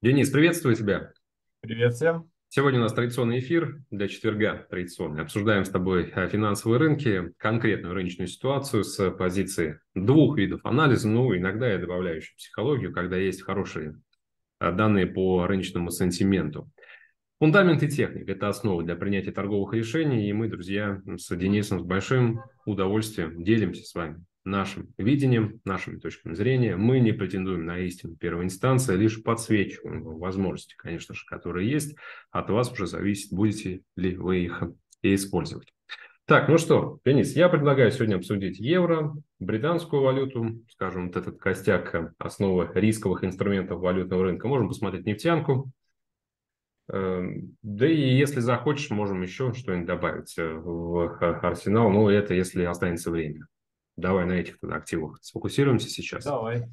Денис, приветствую тебя. Привет всем. Сегодня у нас традиционный эфир для четверга традиционный. Обсуждаем с тобой финансовые рынки, конкретную рыночную ситуацию с позиции двух видов анализа. Ну, иногда я добавляю еще психологию, когда есть хорошие данные по рыночному сентименту. Фундамент и техника – это основа для принятия торговых решений, и мы, друзья, с Денисом с большим удовольствием делимся с вами нашим видением, нашими точками зрения. Мы не претендуем на истину первой инстанции, лишь подсвечиваем возможности, конечно же, которые есть. От вас уже зависит, будете ли вы их использовать. Так, ну что, Денис, я предлагаю сегодня обсудить евро, британскую валюту, скажем, вот этот костяк основы рисковых инструментов валютного рынка. Можем посмотреть нефтянку. Да и если захочешь, можем еще что-нибудь добавить в арсенал. Ну, это если останется время. Давай на этих тогда активах сфокусируемся сейчас. Давай.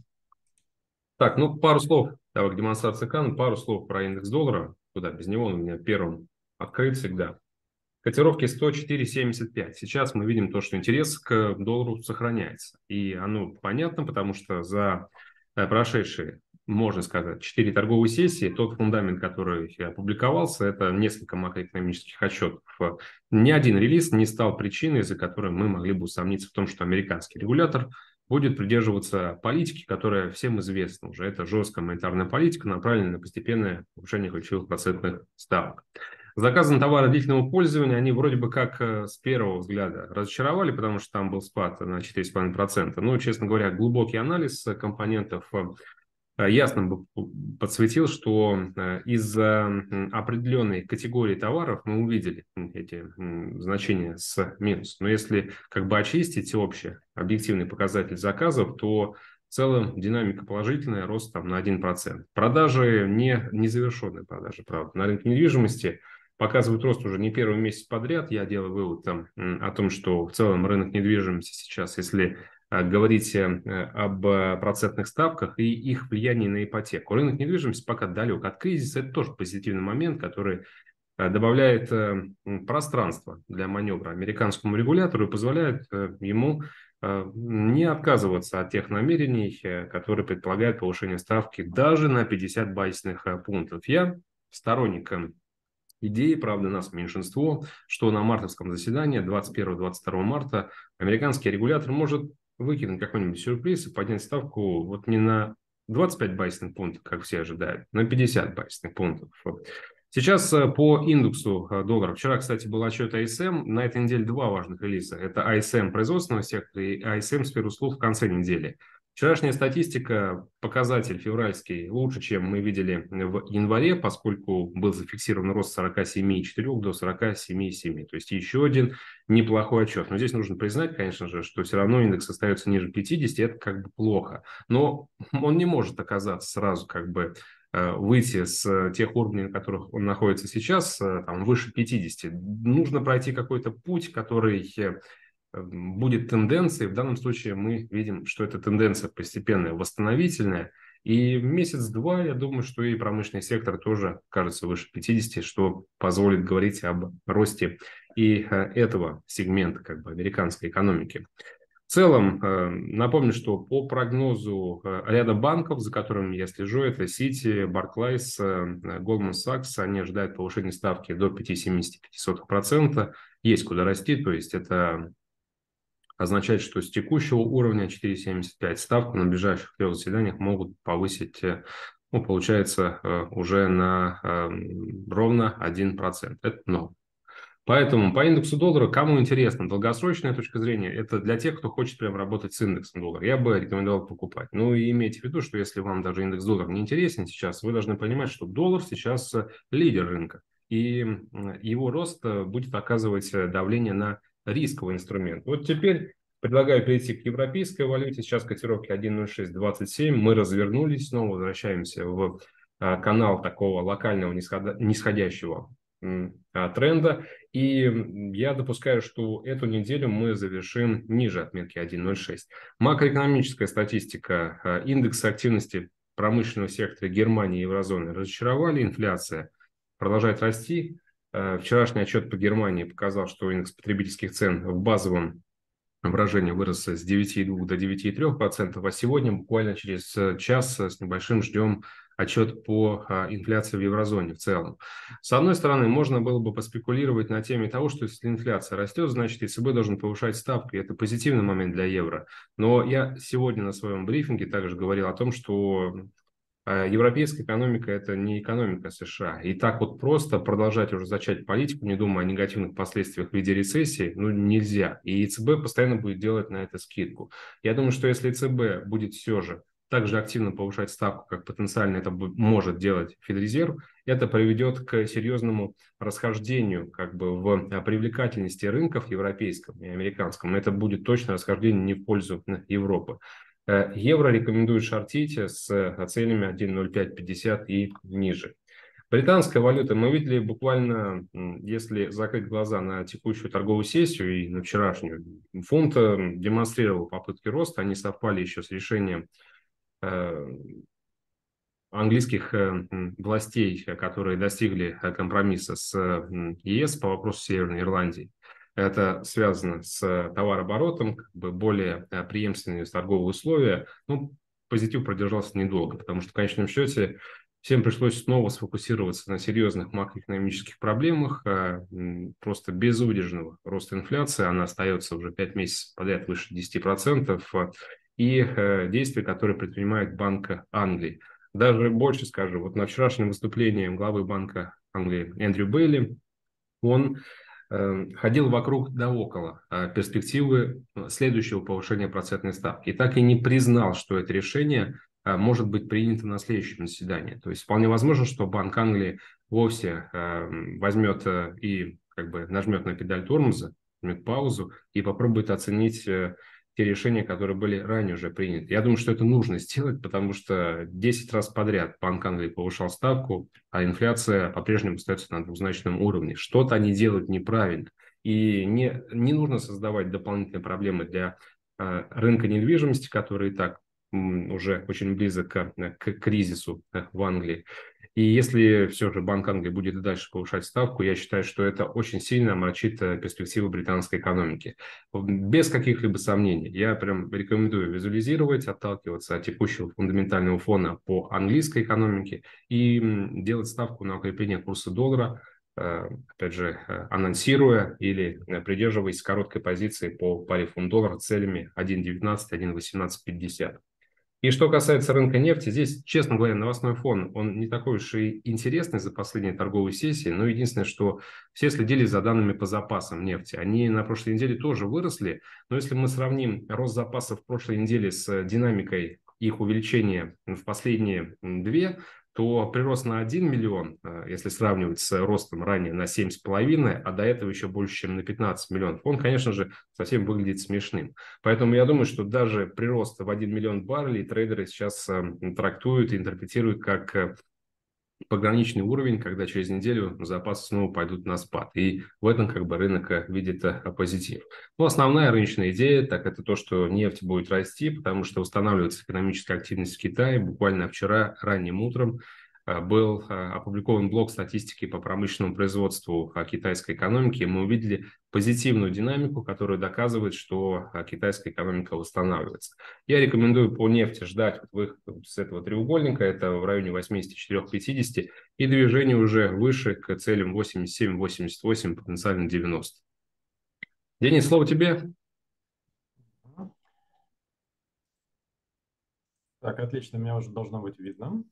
Так, ну, пару слов. Давай к демонстрации экрана. Пару слов про индекс доллара. Куда без него он у меня первым открыт всегда. Котировки 104,75. Сейчас мы видим то, что интерес к доллару сохраняется. И оно понятно, потому что за прошедшие, можно сказать, 4 торговые сессии, тот фундамент, который опубликовался, это несколько макроэкономических отчетов. Ни один релиз не стал причиной, из-за которой мы могли бы усомниться в том, что американский регулятор будет придерживаться политики, которая всем известна уже. Это жесткая монетарная политика, направленная на постепенное повышение ключевых процентных ставок. Заказы на товары длительного пользования, они вроде бы как с первого взгляда разочаровали, потому что там был спад на 4,5%. Но, честно говоря, глубокий анализ компонентов ясно бы подсветил, что из-за определенной категории товаров мы увидели эти значения с минус. Но если как бы очистить общий объективный показатель заказов, то в целом динамика положительная, рост там на 1%. Продажи, незавершенные продажи, правда, на рынке недвижимости показывают рост уже не первый месяц подряд. Я делаю вывод там, о том, что в целом рынок недвижимости сейчас, если говорить об процентных ставках и их влиянии на ипотеку. Рынок недвижимости пока далек от кризиса. Это тоже позитивный момент, который добавляет пространство для маневра американскому регулятору и позволяет ему не отказываться от тех намерений, которые предполагают повышение ставки даже на 50 базисных пунктов. Я сторонник идеи, правда, нас меньшинство, что на мартовском заседании 21-22 марта американский регулятор может выкинуть какой-нибудь сюрприз и поднять ставку вот не на 25 базисных пунктов, как все ожидают, на 50 базисных пунктов. Сейчас по индексу доллара. Вчера, кстати, был отчет ISM. На этой неделе два важных релиза. Это ISM производственного сектора и ISM сферы услуг в конце недели. Вчерашняя статистика, показатель февральский, лучше, чем мы видели в январе, поскольку был зафиксирован рост с 47,4 до 47,7. То есть еще один неплохой отчет. Но здесь нужно признать, конечно же, что все равно индекс остается ниже 50, это как бы плохо. Но он не может оказаться сразу как бы выйти с тех уровней, на которых он находится сейчас, там, выше 50. Нужно пройти какой-то путь, который будет тенденцией. В данном случае мы видим, что эта тенденция постепенная, восстановительная. И месяц-два, я думаю, что и промышленный сектор тоже кажется выше 50, что позволит говорить об росте и этого сегмента как бы американской экономики. В целом, напомню, что по прогнозу ряда банков, за которыми я слежу, это Citi, Barclays, Goldman Sachs, они ожидают повышения ставки до 5,75%. Есть куда расти, то есть это означает, что с текущего уровня 4,75 ставку на ближайших трех заседаниях могут повысить, ну, получается, уже на ровно 1%. Это норма. Поэтому по индексу доллара, кому интересно, долгосрочная точка зрения, это для тех, кто хочет прям работать с индексом доллара. Я бы рекомендовал покупать. Ну и имейте в виду, что если вам даже индекс доллара не интересен сейчас, вы должны понимать, что доллар сейчас лидер рынка. И его рост будет оказывать давление на рисковый инструмент. Вот теперь предлагаю перейти к европейской валюте. Сейчас котировки 1.0627. Мы развернулись, снова возвращаемся в канал такого локального нисходящего тренда. И я допускаю, что эту неделю мы завершим ниже отметки 1.06. Макроэкономическая статистика. Индексы активности промышленного сектора Германии и еврозоны разочаровали. Инфляция продолжает расти. Вчерашний отчет по Германии показал, что индекс потребительских цен в базовом выражении вырос с 9,2 до 9,3%, а сегодня буквально через час с небольшим ждем отчет по инфляции в еврозоне в целом. С одной стороны, можно было бы поспекулировать на теме того, что если инфляция растет, значит ЕЦБ должен повышать ставку, и это позитивный момент для евро. Но я сегодня на своем брифинге также говорил о том, что европейская экономика – это не экономика США. И так вот просто продолжать уже зачать политику, не думая о негативных последствиях в виде рецессии, ну, нельзя. И ЕЦБ постоянно будет делать на это скидку. Я думаю, что если ЕЦБ будет все же так же активно повышать ставку, как потенциально это может делать Федрезерв, это приведет к серьезному расхождению как бы в привлекательности рынков европейском и американском. Это будет точно расхождение не в пользу Европы. Евро рекомендуют шортить с целями 1.0550 и ниже. Британская валюта, мы видели буквально, если закрыть глаза на текущую торговую сессию и на вчерашнюю, фунт демонстрировал попытки роста, они совпали еще с решением английских властей, которые достигли компромисса с ЕС по вопросу Северной Ирландии. Это связано с товарооборотом, как бы более преемственные торговые условия. Ну, позитив продержался недолго, потому что в конечном счете всем пришлось снова сфокусироваться на серьезных макроэкономических проблемах. Просто безудержного роста инфляции, она остается уже 5 месяцев подряд выше 10%, и действия, которые предпринимает Банк Англии. Даже больше скажу, вот на вчерашнем выступлении главы Банка Англии Эндрю Бейли, он ходил вокруг да около перспективы следующего повышения процентной ставки. И так и не признал, что это решение может быть принято на следующем заседании. То есть вполне возможно, что Банк Англии вовсе возьмет и как бы нажмет на педаль тормоза, возьмет паузу и попробует оценить те решения, которые были ранее уже приняты. Я думаю, что это нужно сделать, потому что 10 раз подряд Банк Англии повышал ставку, а инфляция по-прежнему остается на двузначном уровне. Что-то они делают неправильно. И не нужно создавать дополнительные проблемы для рынка недвижимости, который и так уже очень близок к кризису в Англии. И если все же Банк Англии будет и дальше повышать ставку, я считаю, что это очень сильно омрачит перспективы британской экономики. Без каких-либо сомнений. Я прям рекомендую визуализировать, отталкиваться от текущего фундаментального фона по английской экономике и делать ставку на укрепление курса доллара, опять же, анонсируя или придерживаясь короткой позиции по паре фунт-доллара целями 1.19, 1.1850. И что касается рынка нефти, здесь, честно говоря, новостной фон, он не такой уж и интересный за последние торговые сессии, но единственное, что все следили за данными по запасам нефти. Они на прошлой неделе тоже выросли, но если мы сравним рост запасов в прошлой неделе с динамикой их увеличения в последние две, то прирост на 1 миллион, если сравнивать с ростом ранее на 7,5, а до этого еще больше, чем на 15 миллионов, он, конечно же, совсем выглядит смешным. Поэтому я думаю, что даже прирост в 1 миллион баррелей трейдеры сейчас трактуют и интерпретируют как пограничный уровень, когда через неделю запасы снова пойдут на спад. И в этом как бы рынок видит позитив. Но основная рыночная идея, так это то, что нефть будет расти, потому что устанавливается экономическая активность в Китае. Буквально вчера ранним утром был опубликован блок статистики по промышленному производству китайской экономики. Мы увидели позитивную динамику, которая доказывает, что китайская экономика восстанавливается. Я рекомендую по нефти ждать выход с этого треугольника, это в районе 84-50, и движение уже выше к целям 87-88, потенциально 90. Денис, слово тебе. Так, отлично, меня уже должно быть видно.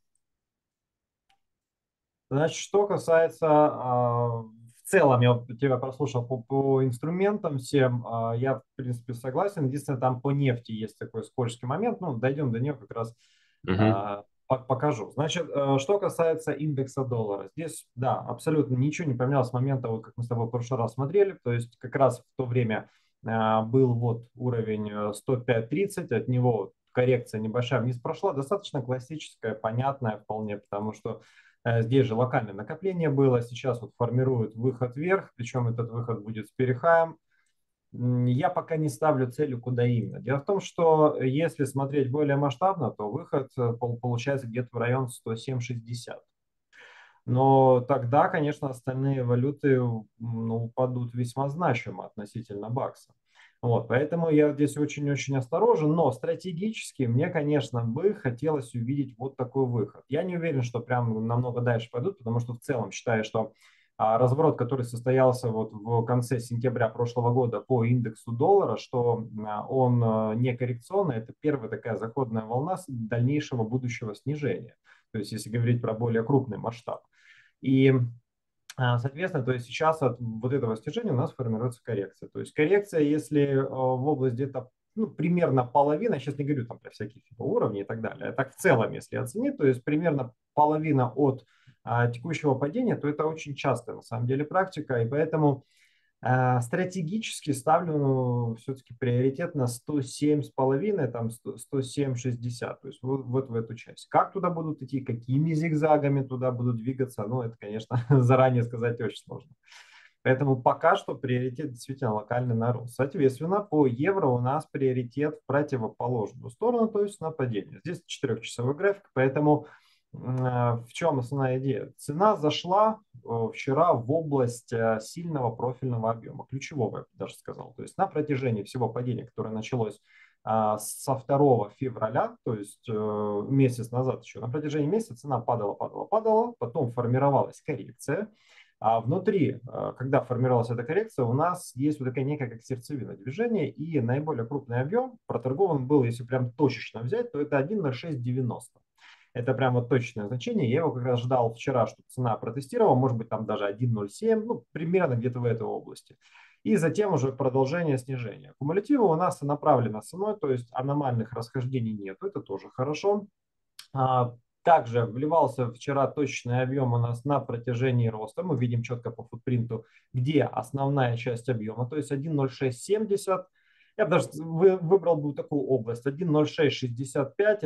Значит, что касается, в целом, я вот тебя прослушал по инструментам всем, я, в принципе, согласен. Единственное, там по нефти есть такой скользкий момент, ну, дойдем до нее как раз Угу. покажу. Значит, что касается индекса доллара, здесь, да, абсолютно ничего не поменялось с момента, вот, как мы с тобой в прошлый раз смотрели, то есть как раз в то время был вот уровень 105.30, от него коррекция небольшая вниз прошла, достаточно классическая, понятная вполне, потому что здесь же локальное накопление было, сейчас вот формируют выход вверх, причем этот выход будет с перехаем. Я пока не ставлю целью, куда именно. Дело в том, что если смотреть более масштабно, то выход получается где-то в район 107,60. Но тогда, конечно, остальные валюты, ну, упадут весьма значимо относительно бакса. Вот, поэтому я здесь очень-очень осторожен, но стратегически мне, конечно, бы хотелось увидеть вот такой выход. Я не уверен, что прям намного дальше пойдут, потому что в целом считаю, что разворот, который состоялся вот в конце сентября прошлого года по индексу доллара, что он не коррекционный, это первая такая заходная волна с дальнейшего будущего снижения. То есть если говорить про более крупный масштаб. И соответственно, то есть сейчас от вот этого снижения у нас формируется коррекция. То есть коррекция, если в область где-то ну, примерно половина, я сейчас не говорю там про всякие типа уровни и так далее, а так в целом, если оценить, то есть примерно половина от текущего падения, то это очень частая на самом деле практика, и поэтому стратегически ставлю все-таки приоритет на 107,5, там 107,60, то есть вот в эту часть. Как туда будут идти, какими зигзагами туда будут двигаться, ну это, конечно, заранее сказать очень сложно. Поэтому пока что приоритет действительно локальный на рост. Соответственно, по евро у нас приоритет в противоположную сторону, то есть на падение. Здесь 4-часовой график, поэтому в чем основная идея? Цена зашла вчера в область сильного профильного объема, ключевого, я бы даже сказал. То есть на протяжении всего падения, которое началось со 2 февраля, то есть месяц назад еще, на протяжении месяца цена падала, падала, падала, потом формировалась коррекция. А внутри, когда формировалась эта коррекция, у нас есть вот такая некая как сердцевина движения, и наиболее крупный объем проторгован был, если прям точечно взять, то это 1.0690. Это прямо точное значение. Я его как раз ждал вчера, чтобы цена протестировала, может быть там даже 1.07, ну примерно где-то в этой области. И затем уже продолжение снижения. Кумулятивы у нас направлено ценой, то есть аномальных расхождений нет, это тоже хорошо. Также вливался вчера точный объем у нас на протяжении роста. Мы видим четко по футпринту, где основная часть объема, то есть 1.0670. Я бы даже выбрал бы такую область 1.0665,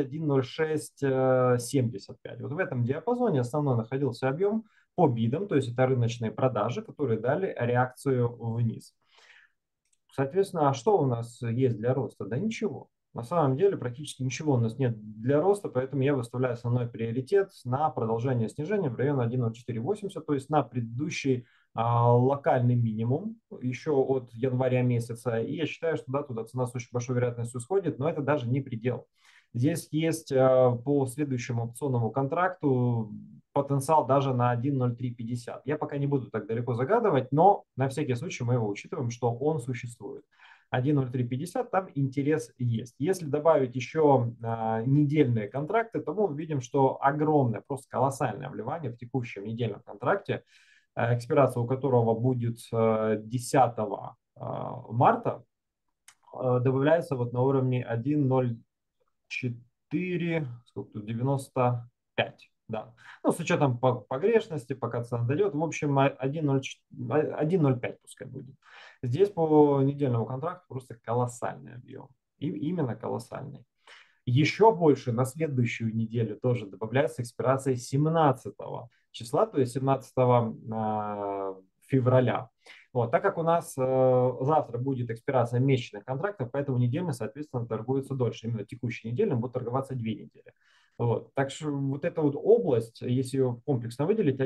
1.0675. Вот в этом диапазоне основной находился объем по бидам, то есть это рыночные продажи, которые дали реакцию вниз. Соответственно, а что у нас есть для роста? Да ничего. На самом деле практически ничего у нас нет для роста, поэтому я выставляю основной приоритет на продолжение снижения в район 1.0480, то есть на предыдущий локальный минимум еще от января месяца. И я считаю, что да, туда цена с очень большой вероятностью сходит, но это даже не предел. Здесь есть по следующему опционному контракту потенциал даже на 1.0350. Я пока не буду так далеко загадывать, но на всякий случай мы его учитываем, что он существует. 1.0350, там интерес есть. Если добавить еще недельные контракты, то мы увидим, что огромное, просто колоссальное вливание в текущем недельном контракте, экспирация у которого будет 10 марта, добавляется вот на уровне 1.04, сколько тут, 95. Да. Ну, с учетом погрешности, пока цена дойдет, в общем, 1.05 пускай будет. Здесь по недельному контракту просто колоссальный объем. И именно колоссальный. Еще больше на следующую неделю тоже добавляется экспирация 17 числа, то есть 17 февраля. Вот, так как у нас завтра будет экспирация месячных контрактов, поэтому недельно, соответственно, торгуется дольше. Именно текущей недельно будут торговаться 2 недели. Вот. Так что вот эта вот область, если ее комплексно выделить,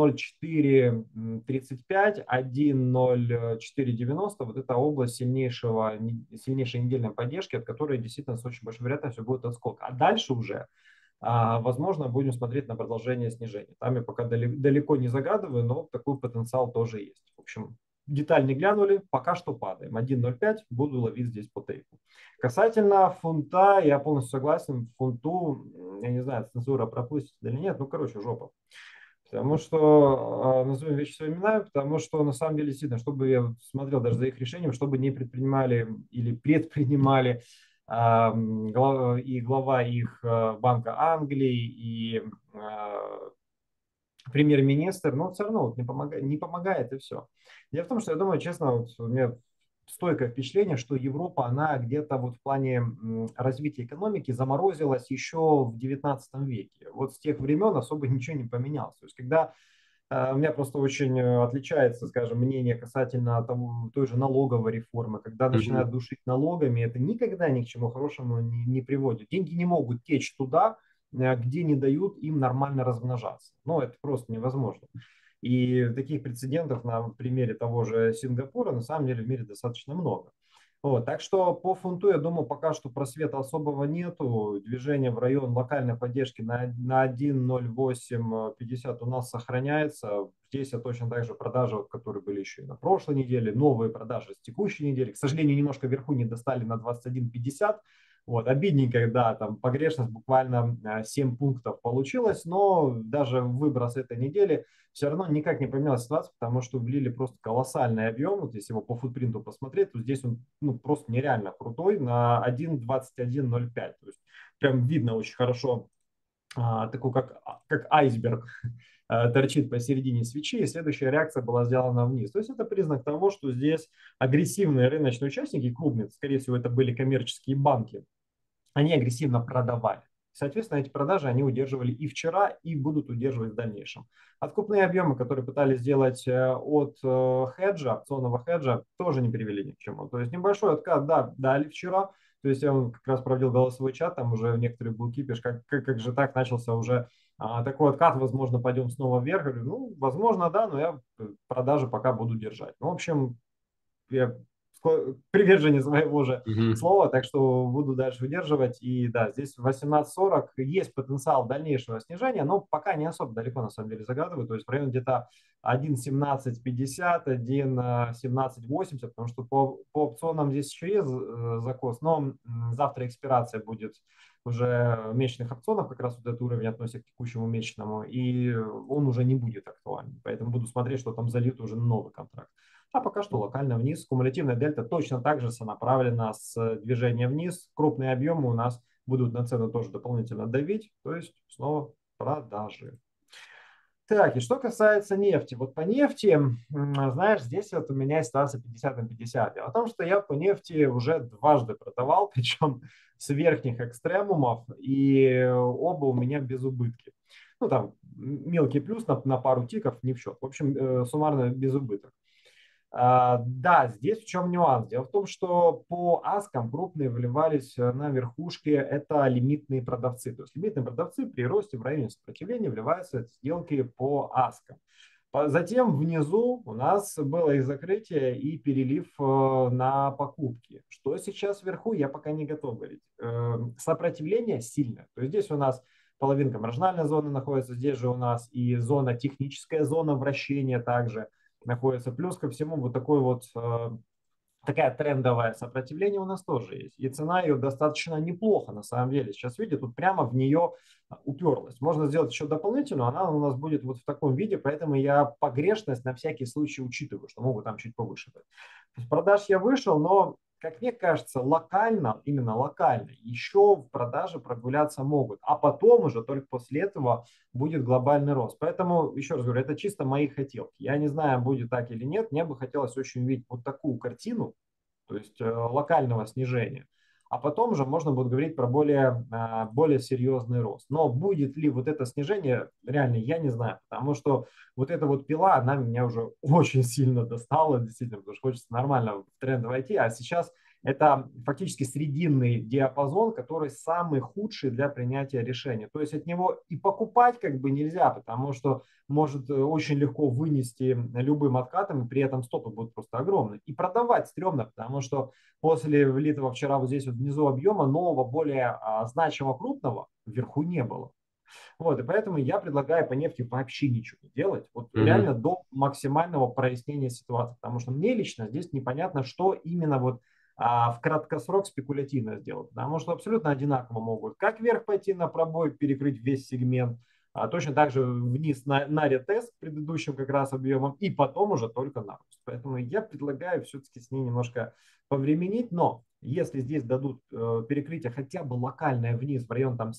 1.0435, 1.0490, вот эта область сильнейшей недельной поддержки, от которой действительно с очень большой вероятностью будет отскок. А дальше уже возможно, будем смотреть на продолжение снижения. Там я пока далеко не загадываю, но такой потенциал тоже есть. В общем, деталь не глянули, пока что падаем. 1.05 буду ловить здесь по тейку. Касательно фунта, я полностью согласен. Фунту, я не знаю, цензура пропустит или нет, ну, короче, жопа. Потому что, назовем вещи своими именами, потому что на самом деле действительно, чтобы я смотрел даже за их решением, чтобы не предпринимали или предпринимали и глава их Банка Англии, и премьер-министр, но все равно вот не помогает и все. Дело в том, что я думаю, честно, вот у меня стойкое впечатление, что Европа, она где-то вот в плане развития экономики заморозилась еще в 19 веке. Вот с тех времен особо ничего не поменялось. То есть когда у меня просто очень отличается, скажем, мнение касательно той же налоговой реформы. Когда начинают душить налогами, это никогда ни к чему хорошему не приводит. Деньги не могут течь туда, где не дают им нормально размножаться. Ну, это просто невозможно. И таких прецедентов на примере того же Сингапура на самом деле в мире достаточно много. Вот, так что по фунту, я думаю, пока что просвета особого нету. Движение в район локальной поддержки на 1.0850 у нас сохраняется. Здесь я точно так же продажи, вот, которые были еще и на прошлой неделе, новые продажи с текущей недели. К сожалению, немножко вверху не достали на 21.50. Вот, обидненько, да, там погрешность буквально 7 пунктов получилось, но даже выброс этой недели все равно никак не поменялась ситуация, потому что влили просто колоссальный объем. Вот если его по футпринту посмотреть, то здесь он ну, просто нереально крутой на 1.2105. То есть прям видно очень хорошо такой как айсберг торчит посередине свечи, и следующая реакция была сделана вниз. То есть это признак того, что здесь агрессивные рыночные участники, крупные, скорее всего, это были коммерческие банки, они агрессивно продавали. Соответственно, эти продажи они удерживали и вчера, и будут удерживать в дальнейшем. Откупные объемы, которые пытались сделать от хеджа, опционного хеджа, тоже не привели ни к чему. То есть небольшой откат, да, дали вчера. То есть я как раз проводил голосовой чат, там уже некоторые был кипиш, как же так начался уже такой откат, возможно, пойдем снова вверх. Я говорю, ну, возможно, да, но я продажи пока буду держать. Ну, в общем, я приверженец своего же Мгм. слова, так что буду дальше удерживать. И да, здесь 18.40 есть потенциал дальнейшего снижения, но пока не особо далеко на самом деле загадываю. То есть в районе где-то 1.1750, 1.1780, потому что по опционам здесь еще есть закос, но завтра экспирация будет уже месячных опционов, как раз вот этот уровень относится к текущему месячному, и он уже не будет актуальным. Поэтому буду смотреть, что там зальют уже новый контракт. А пока что локально вниз. Кумулятивная дельта точно так же сонаправлена с движения вниз. Крупные объемы у нас будут на цену тоже дополнительно давить. То есть снова продажи. Так, и что касается нефти. Вот по нефти, знаешь, здесь вот у меня ситуация 50 на 50. Дело в том, что я по нефти уже дважды продавал, причем с верхних экстремумов, и оба у меня без убытки. Ну, там мелкий плюс на пару тиков, не в счет. В общем, суммарно без убыток. Да, здесь в чем нюанс? Дело в том, что по аскам крупные вливались на верхушке, это лимитные продавцы. То есть лимитные продавцы при росте в районе сопротивления вливаются в сделки по аскам. Затем внизу у нас было их закрытие и перелив на покупки. Что сейчас вверху, я пока не готов говорить. Сопротивление сильное. То есть здесь у нас половинка маржинальной зоны находится, здесь же у нас и зона, техническая зона вращения также находится. Плюс ко всему вот такой вот такая трендовое сопротивление у нас тоже есть. И цена ее достаточно неплохо на самом деле. Сейчас видите, тут прямо в нее уперлась. Можно сделать еще дополнительную, она у нас будет вот в таком виде, поэтому я погрешность на всякий случай учитываю, что могут там чуть повыше быть. С продаж я вышел, но как мне кажется, локально, именно локально, еще в продаже прогуляться могут. А потом уже только после этого будет глобальный рост. Поэтому, еще раз говорю, это чисто мои хотелки. Я не знаю, будет так или нет. Мне бы хотелось очень увидеть вот такую картину, то есть локального снижения. А потом уже можно будет говорить про более серьезный рост. Но будет ли вот это снижение, реально, я не знаю. Потому что вот эта вот пила, она меня уже очень сильно достала, действительно, потому что хочется нормально в тренд войти. А сейчас это фактически срединный диапазон, который самый худший для принятия решения. То есть от него и покупать как бы нельзя, потому что может очень легко вынести любым откатом, и при этом стопы будут просто огромные. И продавать стрёмно, потому что после влитого вчера вот здесь вот внизу объема нового, более значимого крупного вверху не было. Вот, и поэтому я предлагаю по нефти вообще ничего не делать. Вот реально Мгм. до максимального прояснения ситуации. Потому что мне лично здесь непонятно, что именно вот в краткосрок спекулятивно сделать. Потому что абсолютно одинаково могут как вверх пойти на пробой, перекрыть весь сегмент, точно так же вниз на ретест предыдущим как раз объемом, и потом уже только на рост. Поэтому я предлагаю все-таки с ней немножко повременить, но если здесь дадут перекрытие хотя бы локальное вниз в район там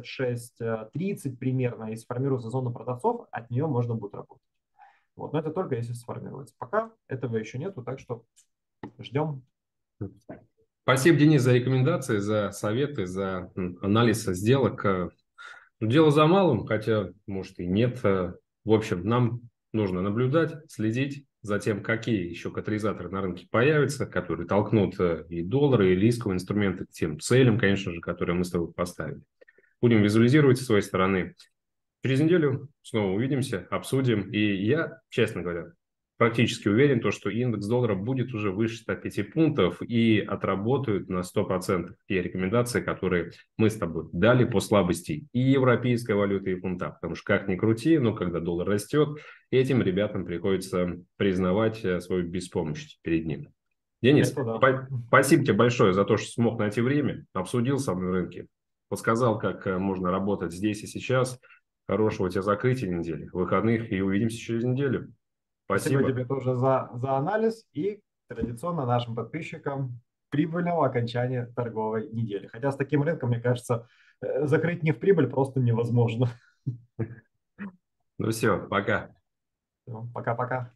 76-30 примерно и сформируется зона продавцов, от нее можно будет работать. Вот, но это только если сформируется. Пока этого еще нету, так что ждем. Спасибо, Денис, за рекомендации, за советы, за анализ сделок. Дело за малым, хотя, может, и нет. В общем, нам нужно наблюдать, следить за тем, какие еще катализаторы на рынке появятся, которые толкнут и доллары, и рисковые инструменты к тем целям, конечно же, которые мы с тобой поставили. Будем визуализировать с своей стороны. Через неделю снова увидимся, обсудим. И я, честно говоря, практически уверен, то, что индекс доллара будет уже выше 105 пунктов и отработают на 100% те рекомендации, которые мы с тобой дали по слабости и европейской валюты, и фунта. Потому что как ни крути, но когда доллар растет, этим ребятам приходится признавать свою беспомощность перед ним. Денис, Это да. спасибо тебе большое за то, что смог найти время, обсудил со мной рынки, подсказал, как можно работать здесь и сейчас. Хорошего тебе закрытия недели, выходных, и увидимся через неделю. Спасибо Спасибо. тебе тоже за анализ и традиционно нашим подписчикам прибыльного окончания торговой недели. Хотя с таким рынком, мне кажется, закрыть не в прибыль просто невозможно. Ну все, пока. Пока-пока.